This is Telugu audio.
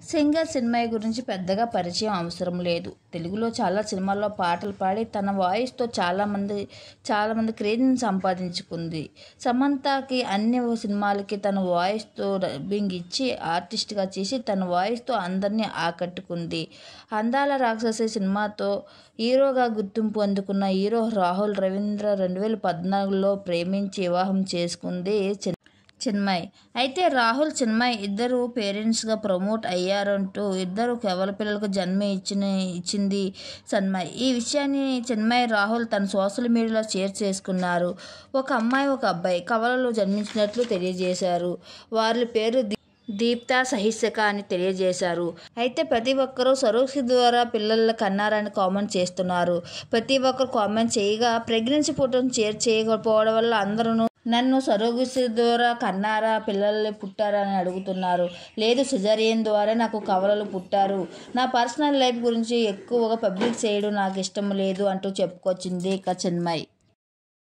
సింగర్ చిన్మయి గురించి పెద్దగా పరిచయం అవసరం లేదు. తెలుగులో చాలా సినిమాల్లో పాటలు పాడి తన వాయిస్తో చాలామంది క్రేజ్ని సంపాదించుకుంది. సమంతకి అన్ని సినిమాలకి తన వాయిస్తో డబ్బింగ్ ఇచ్చి ఆర్టిస్ట్గా చేసి తన వాయిస్తో అందరినీ ఆకట్టుకుంది. అందాల రాక్షసి సినిమాతో హీరోగా గుర్తింపు అందుకున్న హీరో రాహుల్ రవీంద్ర 2014లో ప్రేమించి వివాహం చేసుకుంది చిన్మయి. అయితే రాహుల్, చిన్మయి ఇద్దరు పేరెంట్స్గా ప్రమోట్ అయ్యారంటూ ఇద్దరు కవల పిల్లలకు జన్మ ఇచ్చింది చిన్మయి. ఈ విషయాన్ని చిన్మయి, రాహుల్ తన సోషల్ మీడియాలో షేర్ చేసుకున్నారు. ఒక అమ్మాయి, ఒక అబ్బాయి కవలలు జన్మించినట్లు తెలియజేశారు. వారి పేరు దీప్త, సహిష్క అని తెలియజేశారు. అయితే ప్రతి ఒక్కరూ సరోగసి ద్వారా పిల్లల కన్నారని కామెంట్ చేస్తున్నారు. ప్రతి ఒక్కరు కామెంట్ చేయగా ప్రెగ్నెన్సీ ఫోటోను షేర్ చేయకపోవడం వల్ల అందరూ నన్ను సరోగసి ద్వారా కన్నారా, పిల్లలు పుట్టారా అని అడుగుతున్నారు. లేదు, సిజేరియన్ ద్వారా నాకు కవలలు పుట్టారు. నా పర్సనల్ లైఫ్ గురించి ఎక్కువగా పబ్లిక్ చేయడం నాకు ఇష్టం లేదు అంటూ చెప్పుకొచ్చింది చిన్మయి.